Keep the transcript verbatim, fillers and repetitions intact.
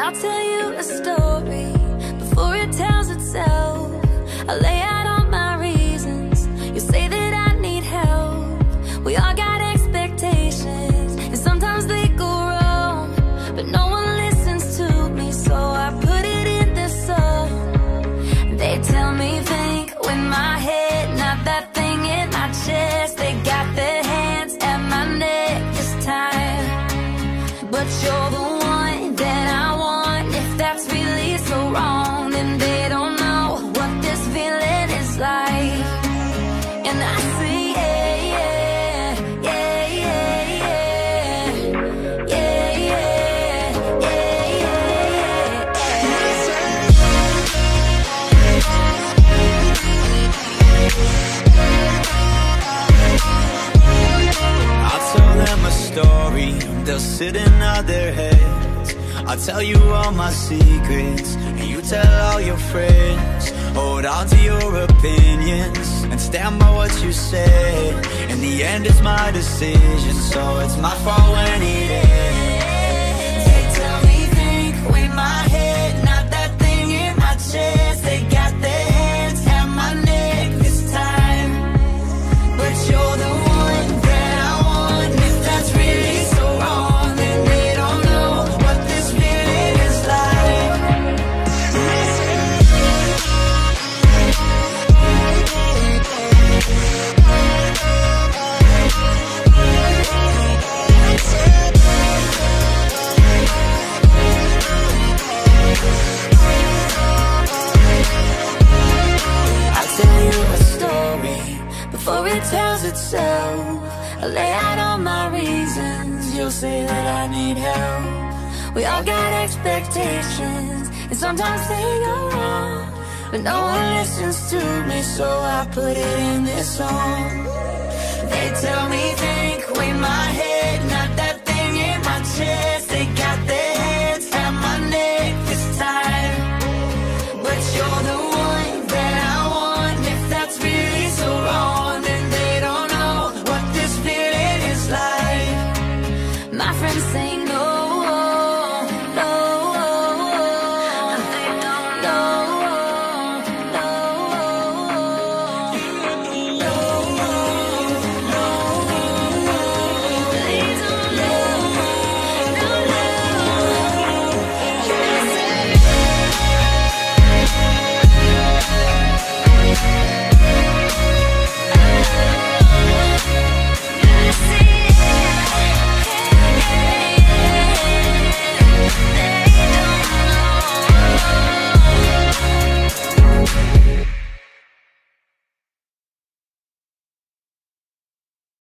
I'll tell you a story before it tells itself. I lay out all my reasons. You say that I need help. We all got expectations, and sometimes they go wrong, but no one listens to me, so I put it in this song. They tell me think with my head, not that thing in my chest. They got their hands at my neck this time, but you're the one that I want. If that's really so wrong, then they don't know what this feeling is like. And I say yeah, yeah, yeah, yeah, yeah, yeah, yeah, yeah, yeah. I'll tell them a story, they'll sit and nod their heads. I'll tell you all my secrets, and you tell all your friends. Hold on to your opinions, and stand by what you said. In the end it's my decision, so it's my fault when it ends. They tell me think with my head, not that thing in my chest. They got their hands at my neck this time, but you're the one that I want. If that's really so wrong, then they don't know what this feeling is like. I'll tell you a story before it tells itself. I lay out all my reasons. You'll say that I need help. We all got expectations, and sometimes they go wrong, but no one listens to me, so I put it in this song. They tell me think with my head,